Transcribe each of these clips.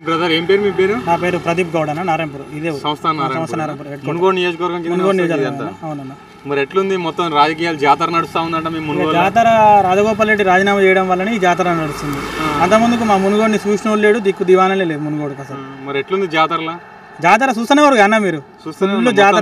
Brother ఏం పేరు మీ పేరు? నా పేరు ప్రదీప్ గౌడ్ అన్న, నారాయణపూర్. ఇదే సంస్థ మునుగోడు నియోజకవర్గం. అవునన్న. మరి ఎట్లుంది మొత్తం రాజకీయాలు? జాతర నడుస్తా ఉందంట మీ మునుగోడు? జాతర రాజగోపాల్ రెడ్డి రాజీనామా చేయడం వల్లనే ఈ జాతర నడుస్తుంది. అంతకుముందుకు మా మునుగోడిని చూసిన వాళ్ళు లేడు, దిక్కు దివానే లేదు మునుగోడుకి అసలు. మరి ఎట్లుంది జాతరలా? జాతర చూస్తున్నవారు అన్న మీరు, ఫుల్ జాతర,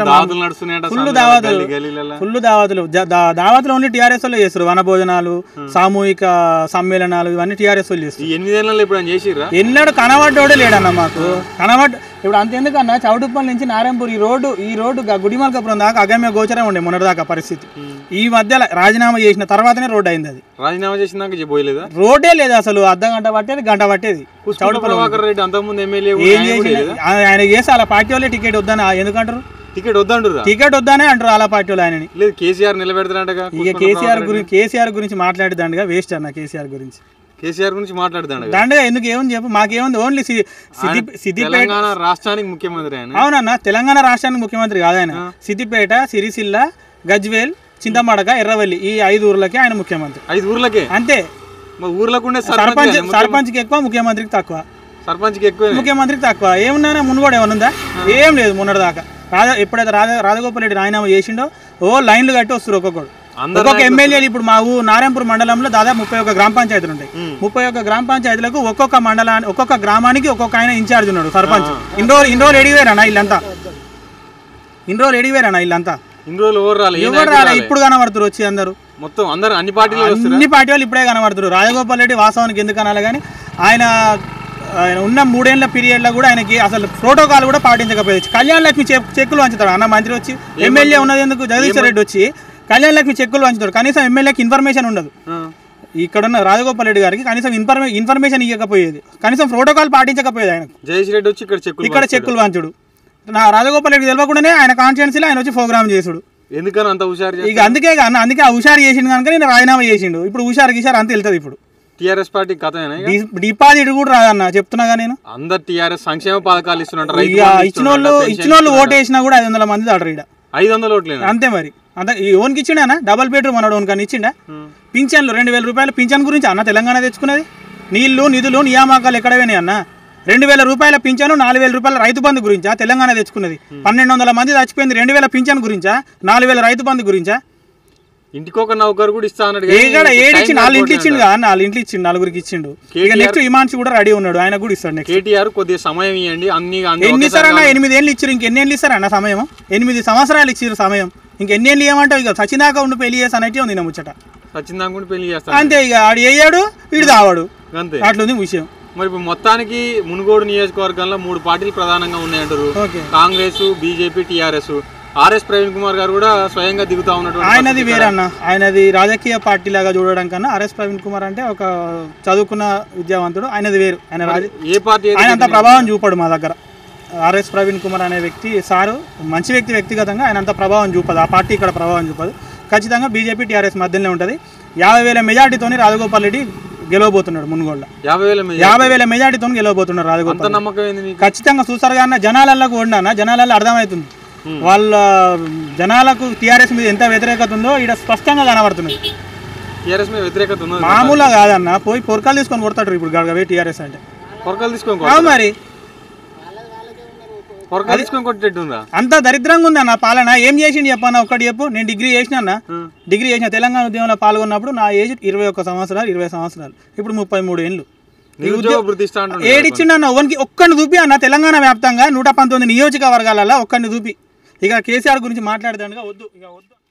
ఫుల్ దావతులు. దావతులు ఓన్లీ టీఆర్ఎస్ వాళ్ళు చేస్తారు. వన భోజనాలు, సామూహిక సమ్మేళనాలు ఇవన్నీ టీఆర్ఎస్ వాళ్ళు చేస్తారు. 8 ఏళ్ళలో ఇప్పుడు చేసిర్రా? ఎన్నడూ కనబడ్డోడే లేడన్న మాకు. ఇప్పుడు అంతెందుకన్నా చౌటుప్పల్ నుంచి నారాయణపూర్ ఈ రోడ్డు గుడిమల్కాపురం దాకా అగమ్య గోచరం ఉండే మొన్నటిదాకా పరిస్థితి. ఈ మధ్యలో రాజీనామా చేసిన తర్వాతనే రోడ్డు అయింది. అది రాజీనామా చేసిన పోయలేదా? రోడ్డే లేదు అసలు. అర్ధ గంట పట్టేది, గంట పట్టేది. ఆయన చేసి అలా పార్టీ వాళ్ళే టికెట్ వద్దని ఎందుకంటారు? టికెట్ వద్దానే అంటారు అలా పార్టీ వాళ్ళు ఆయనని. కేసీఆర్ నిలబెడతాడంట. ఇక కేసీఆర్ గురించి మాట్లాడేదండగా వేస్ట్ అన్న. కేసీఆర్ గురించి మాట్లాడదండగా ఎందుకు? ఏముంది చెప్పు, మాకేముంది? ఓన్లీ సిద్దిపేట రాష్ట్రానికి ముఖ్యమంత్రి ఆయన. అవునన్న, తెలంగాణ రాష్ట్రానికి ముఖ్యమంత్రి కాదు ఆయన. సిద్దిపేట, సిరిసిల్ల, గజ్వేల్, చింతమడక, ఎర్రవల్లి ఈ 5 ఊర్లకే ఆయన ముఖ్యమంత్రి. 5 ఊర్లకే అంతే. సర్పంచ్కి ఎక్కువ, ముఖ్యమంత్రికి తక్కువ. ముఖ్యమంత్రికి తక్కువ. ఏమున్నా మునుగోడు ఏమన్నా ఉందా? ఏం లేదు. మొన్నటి దాకా ఎప్పుడైతే రాజగోపాల్ రెడ్డి రాజీనామా చేసిండో లైన్లు కట్టి వస్తారు ఒక్కొక్కడు. ఒక్కొక్క ఎమ్మెల్యేలు. ఇప్పుడు మా నారాయణపూర్ మండలంలో దాదాపు 31 గ్రామ పంచాయతీలు ఉంటాయి. 31 గ్రామ పంచాయతీలకు ఒక్కొక్క గ్రామానికి ఒక్కొక్క ఆయన ఇన్ఛార్జ్ ఉన్నాడు, సర్పంచ్. ఇన్ని రోజులు ఎడివేరన్నా వీళ్ళంతా. ఎవరు రాలే. ఇప్పుడు కనబడుతున్నారు వచ్చి అందరూ. అన్ని పార్టీ వాళ్ళు ఇప్పుడే కనబడుతున్నారు. రాజగోపాల్ రెడ్డి వాస్తవానికి ఎందుకు అనాలి కానీ ఆయన ఉన్న 3 ఏళ్ల పీరియడ్లో కూడా ఆయనకి అసలు ప్రోటోకాల్ కూడా పాటించకపోయేది. కళ్యాణ లక్ష్మి చెక్కులు వంచుతాడు అన్న మంత్రి వచ్చి. ఎమ్మెల్యే ఉన్నది ఎందుకు? జగదీశ్వర్ రెడ్డి వచ్చి కళ్యాణ లక్ష్మి చెక్కులు వంచుతాడు. కనీసం ఎమ్మెల్యేకి ఇన్ఫర్మేషన్ ఉండదు. ఇక్కడున్న రాజగోపాల్ రెడ్డి గారికి కనీసం ఇన్ఫర్మేషన్ ఇవ్వకపోయేది, కనీసం ప్రోటోకాల్ పాటించకపోయేది. ఆయన జగదీశ్వర్ రెడ్డి వచ్చి ఇక్కడ చెక్కులు వంచుడు. నా రాజగోపాల్ రెడ్డి తెలియకుండానే ఆయన కాన్స్టిట్యున్సీలో ఆయన వచ్చి ప్రోగ్రామ్ చేసుడు. ఎందుకని అంత హుషారు? ఇక అందుకే ఆ హుషారు చేసిండు కనుక నేను రాజీనామా చేసిండు. ఇప్పుడు హుషారు అంత వెళ్తుంది. ఇప్పుడు టీఆర్ఎస్ పార్టీ కథ డిపాజిట్ కూడా రాదన్న చెప్తున్నాగా నేను. అందరు టీఆర్ఎస్ సంక్షేమ పథకాలు ఇస్తున్నారు. ఇచ్చిన వాళ్ళు ఓటు వేసినా కూడా 500 మంది దాడరు. 500 ఓట్లు అంతే. మరి అంత ఓన్కి ఇచ్చిండా? డబల్ బెడ్రూమ్ అన్నాడు ఓన్ కానీ ఇచ్చిండా? పింఛన్లు 2000 రూపాయలు పింఛన్ గురించి అన్న తెలంగాణ తెచ్చుకున్నది. నీళ్లు, నిధులు, నియామకాలు ఎక్కడ పోయినాయి అన్న? 2000 రూపాయల పింఛను, 4000 రూపాయల రైతు బంధు గురించా తెలంగాణ తెచ్చుకున్నది? 1200 మంది చచ్చిపోయింది 2000 పింఛన్ గురించా? 4000 రైతు బంధు గురించా? ఇంటికొక నౌకరు కూడా ఇస్తా అన్నాడు. 4 ఇంట్లు ఇచ్చిండు, 4 ఇంట్లు ఇచ్చిండు, 4గురికి ఇచ్చిండు. ఇక నెక్స్ట్ ఇమాన్షి కూడా రెడీ ఉన్నాడు, ఆయన కూడా ఇస్తాడు. కేటీఆర్ కొద్దిగా సమయం ఇవ్వండి. ఎన్ని ఇస్తారన్న? 8 ఏళ్ళు ఇచ్చారు. ఇంకెన్ని ఏళ్ళు ఇస్తారన్న సమయం? 8 సంవత్సరాలు ఇచ్చారు సమయం. ఇంకెన్ని ఏళ్ళు ఇవ్వమంటావు? ఇక సచిదాకా ఉండి పెళ్లి చేస్తా అన్నట్టే ఉంది నా ముచ్చట. సచిదాకా ఉండి పెళ్లి చేస్తా అంతే. ఇక ఆడు వేయాడు, వీడు తావాడు, అంతే. అట్లుంది విషయం. మరి మొత్తానికి మునుగోడు నియోజకవర్గంలో 3 పార్టీలు ప్రధానంగా ఉన్నాయంటారు. Congress, BJP, TRS. RS Praveen Kumar గారు కూడా స్వయంగా దిగుతా ఉన్నట్టు. ఆయనది వేరన్న. ఆయనది రాజకీయ పార్టీ లాగా చూడడం కన్నా ఆర్ఎస్ ప్రవీణ్ కుమార్ అంటే ఒక చదువుకున్న విద్యావంతుడు. ఆయనది వేరు. ఏ పార్టీ ఆయన అంత ప్రభావం చూపాడు మా దగ్గర. ఆర్ఎస్ ప్రవీణ్ కుమార్ అనే వ్యక్తి సారు మంచి వ్యక్తి. వ్యక్తిగతంగా ఆయన అంత ప్రభావం చూపదు. ఆ పార్టీ ఇక్కడ ప్రభావం చూపదు. ఖచ్చితంగా బీజేపీ, టీఆర్ఎస్ మధ్యలోనే ఉంటుంది. 50,000 మెజార్టీతోని రాజగోపాల్ రెడ్డి గెలవబోతున్నాడు మునుగోడులో. 50,000 మెజార్టీతో గెలవబోతున్నాడు రాజగోపాల్. ఖచ్చితంగా చూస్తారు కానీ జనాలకు ఓడినా జనాలలో అర్థమవుతుంది. వాళ్ళ జనాలకు టీఆర్ఎస్ మీద ఎంత వ్యతిరేకత ఉందో ఇక్కడ స్పష్టంగా కనబడుతున్నది. మామూలుగా కాదన్న. పోయి పొరకాలు తీసుకొని కొడతాడు ఇప్పుడు గడగవే టీఆర్ఎస్ అంటే. మరి అంత దరిద్రంగా ఉంది అన్న పాలన. ఏం చేసిండు చెప్పన్న? ఒక్కటి చెప్పు. నేను డిగ్రీ చేసిన తెలంగాణ ఉద్యమంలో పాల్గొన్నప్పుడు నా ఏజ్ 21 సంవత్సరాలు, 20 సంవత్సరాలు. ఇప్పుడు 33 ఏళ్ళు. ఏడిచ్చిండన్న ఒక్కడిని చూపి అన్న. తెలంగాణ వ్యాప్తంగా 119 నియోజకవర్గాలలో ఒక్కడిని చూపి. ఇక కేసీఆర్ గురించి మాట్లాడదానుగా వద్దు.